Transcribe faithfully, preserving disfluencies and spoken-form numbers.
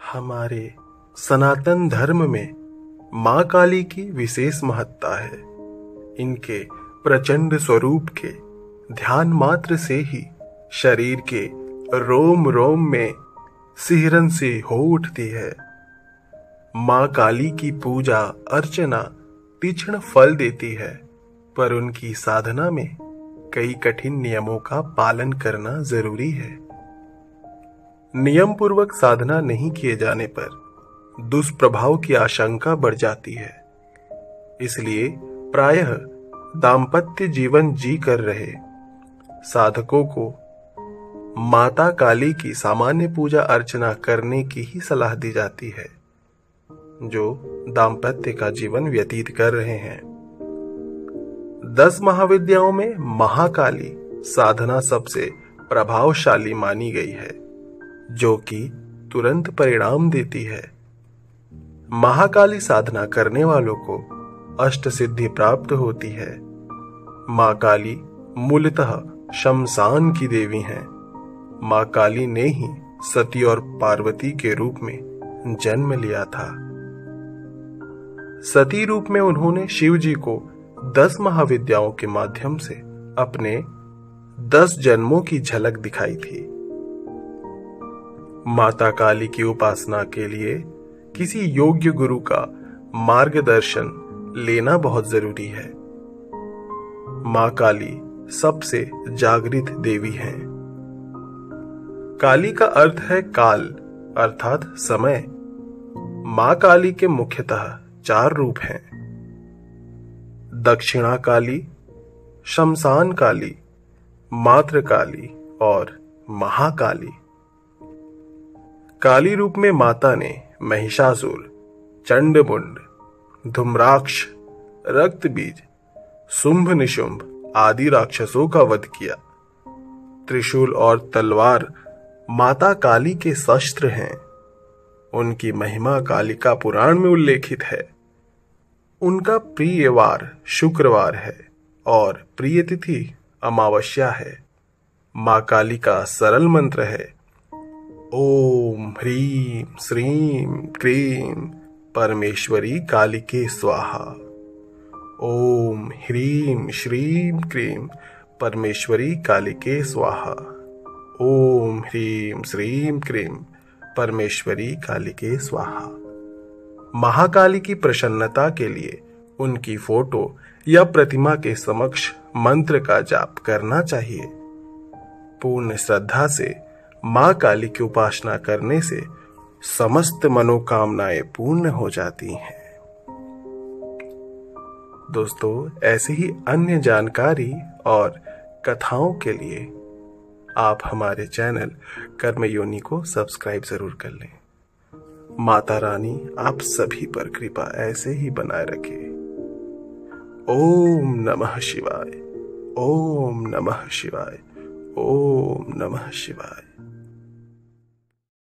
हमारे सनातन धर्म में मां काली की विशेष महत्ता है। इनके प्रचंड स्वरूप के ध्यान मात्र से ही शरीर के रोम रोम में सिहरन सी हो उठती है। मां काली की पूजा अर्चना तीक्ष्ण फल देती है, पर उनकी साधना में कई कठिन नियमों का पालन करना जरूरी है। नियम पूर्वक साधना नहीं किए जाने पर दुष्प्रभाव की आशंका बढ़ जाती है। इसलिए प्रायः दाम्पत्य जीवन जी कर रहे साधकों को माता काली की सामान्य पूजा अर्चना करने की ही सलाह दी जाती है, जो दाम्पत्य का जीवन व्यतीत कर रहे हैं। दस महाविद्याओं में महाकाली साधना सबसे प्रभावशाली मानी गई है, जो कि तुरंत परिणाम देती है। महाकाली साधना करने वालों को अष्ट सिद्धि प्राप्त होती है। मां काली मूलतः शमशान की देवी हैं। मां काली ने ही सती और पार्वती के रूप में जन्म लिया था। सती रूप में उन्होंने शिव जी को दस महाविद्याओं के माध्यम से अपने दस जन्मों की झलक दिखाई थी। माता काली की उपासना के लिए किसी योग्य गुरु का मार्गदर्शन लेना बहुत जरूरी है। मां काली सबसे जागृत देवी हैं। काली का अर्थ है काल अर्थात समय। मां काली के मुख्यतः चार रूप हैं: दक्षिणा काली, शमशान काली, मात्र काली और महाकाली। काली रूप में माता ने महिषासुर, चंडमुंड, धूम्राक्ष, रक्तबीज, शुंभ निशुंभ आदि राक्षसों का वध किया। त्रिशूल और तलवार माता काली के शस्त्र हैं। उनकी महिमा कालिका पुराण में उल्लेखित है। उनका प्रिय वार शुक्रवार है और प्रिय तिथि अमावस्या है। मां काली का सरल मंत्र है ओम ह्रीं श्रीं क्रीं परमेश्वरी कालिके स्वाहा। ओम ह्रीं श्रीं क्रीं परमेश्वरी कालिके स्वाहा। ओम ह्रीं श्रीं क्रीं परमेश्वरी कालिके स्वाहा। महाकाली की प्रसन्नता के लिए उनकी फोटो या प्रतिमा के समक्ष मंत्र का जाप करना चाहिए। पूर्ण श्रद्धा से मां काली की उपासना करने से समस्त मनोकामनाएं पूर्ण हो जाती हैं। दोस्तों, ऐसे ही अन्य जानकारी और कथाओं के लिए आप हमारे चैनल कर्मयोनि को सब्सक्राइब जरूर कर लें। माता रानी आप सभी पर कृपा ऐसे ही बनाए रखे। ओम नमः शिवाय। ओम नमः शिवाय। ओम नमः शिवाय।